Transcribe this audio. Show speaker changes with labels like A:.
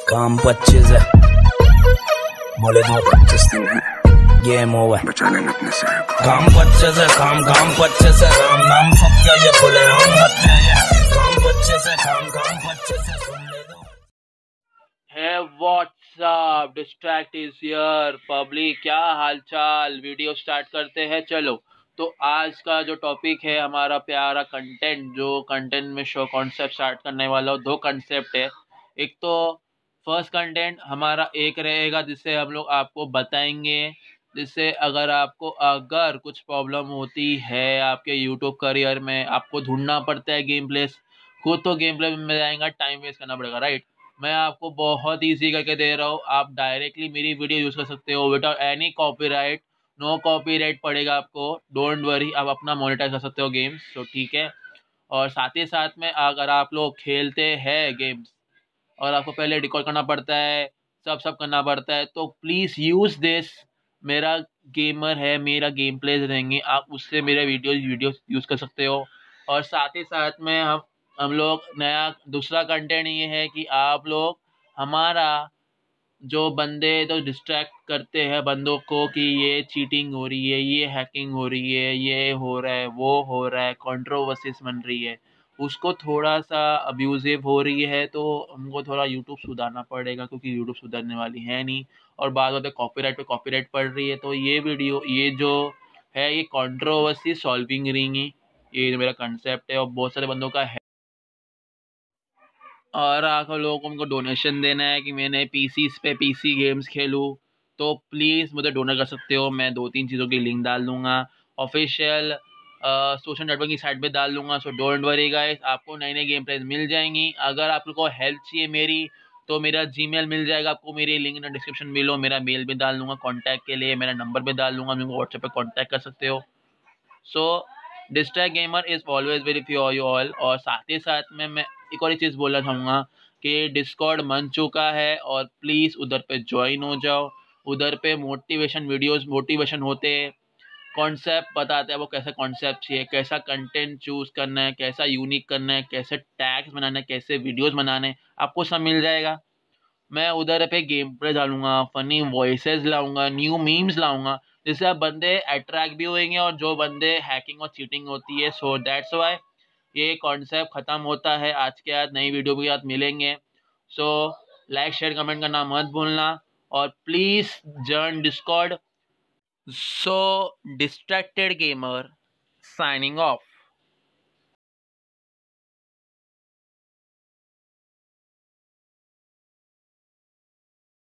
A: काम 25 है, बोले तो 25 दिन है, गेम ओवर, बचा लेना अपने से। काम 25 है, काम 25 है, राम नाम सब क्या ये बोले हम हत्या है। काम 25 है, काम 25 है, सुन ले दो।
B: Hey what's up, distract is here public, क्या हालचाल। वीडियो स्टार्ट करते हैं, चलो। तो आज का जो टॉपिक है हमारा प्यारा कंटेंट, जो कंटेंट में शो कॉन्सेप्ट स्टार्ट करने वाला हूँ। दो कॉन्सेप्ट है। एक तो फर्स्ट कंटेंट हमारा एक रहेगा जिससे हम लोग आपको बताएंगे, जिससे अगर कुछ प्रॉब्लम होती है आपके यूट्यूब करियर में, आपको ढूंढना पड़ता है गेम प्लेस, खुद तो गेम प्ले में जाएगा, टाइम वेस्ट करना पड़ेगा, राइट। मैं आपको बहुत ईजी करके दे रहा हूँ, आप डायरेक्टली मेरी वीडियो यूज़ कर सकते हो without any copyright. No copyright पड़ेगा आपको, डोंट वरी, आप अपना मोनेटाइज कर सकते हो गेम्स, तो ठीक है। और साथ ही साथ में अगर आप लोग खेलते हैं गेम्स और आपको पहले रिकॉर्ड करना पड़ता है, सब करना पड़ता है, तो प्लीज़ यूज़ दिस। मेरा गेमर है, मेरा गेम प्लेज रहेंगे, आप उससे मेरे वीडियो यूज़ कर सकते हो। और साथ ही साथ में हम लोग नया दूसरा कंटेंट ये है कि आप लोग हमारा जो बंदे तो डिस्ट्रैक्ट करते हैं बंदों को कि ये चीटिंग हो रही है, ये हैकिंग हो रही है, ये हो रहा है, वो हो रहा है, कंट्रोवर्सीज बन रही है, उसको थोड़ा सा अब्यूजिव हो रही है, तो हमको थोड़ा यूट्यूब सुधारना पड़ेगा, क्योंकि यूट्यूब सुधारने वाली है नहीं। और बाद में कॉपीराइट पे कॉपीराइट पड़ रही है, तो ये वीडियो ये जो है ये कंट्रोवर्सी सॉल्विंग रहेंगी, ये मेरा कंसेप्ट है। और बहुत सारे बंदों का है, और आप लोगों को उनको डोनेशन देना है कि मैंने पीसी गेम्स खेलूँ, तो प्लीज़ मुझे डोनेट कर सकते हो। मैं 2-3 चीज़ों की लिंक डाल दूँगा, ऑफिशियल सोशल नेटवर्क की साइट पे डाल दूँगा, सो डोंट वरी गाइस, आपको नई नई गेम प्लेज मिल जाएंगी। अगर आप लोग को हेल्प चाहिए मेरी, तो मेरा जीमेल मिल जाएगा आपको, मेरी लिंक इन डिस्क्रिप्शन में लो, मेरा मेल भी डाल दूँगा कॉन्टैक्ट के लिए, मेरा नंबर भी डाल दूँगा, मेरे को व्हाट्सएप पे कॉन्टैक्ट कर सकते हो। So distract gamer is always very for you all. और साथ ही साथ में मैं एक और चीज़ बोलना चाहूँगा कि डिस्कॉर्ड बन चुका है, और प्लीज़ उधर पे ज्वाइन हो जाओ। उधर पे मोटिवेशन होते हैं, कॉन्सेप्ट बताते हैं वो कैसा कॉन्सेप्ट चाहिए, कैसा कंटेंट चूज़ करना है, कैसा यूनिक करना है, कैसे टैग्स बनाना है, कैसे वीडियोज़ बनाने हैं, आपको सब मिल जाएगा। मैं उधर पे गेम प्ले डालूंगा, फनी वॉइसेस लाऊंगा, न्यू मीम्स लाऊंगा, जिससे आप बंदे अट्रैक्ट भी होंगे, और जो बंदे हैकिंग और चीटिंग होती है, सो दैट्स वाई ये कॉन्सेप्ट ख़त्म होता है। आज के बाद नई वीडियो के साथ मिलेंगे। सो लाइक शेयर कमेंट करना मत भूलना, और please join Discord. So distracted gamer signing of.